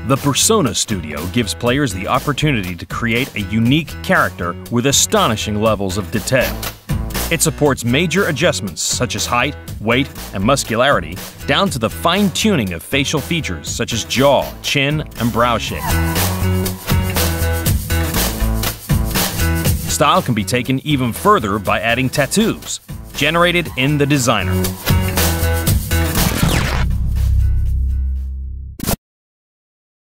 The Persona Studio gives players the opportunity to create a unique character with astonishing levels of detail. It supports major adjustments such as height, weight, and muscularity, down to the fine-tuning of facial features such as jaw, chin, and brow shape. Style can be taken even further by adding tattoos, generated in the designer.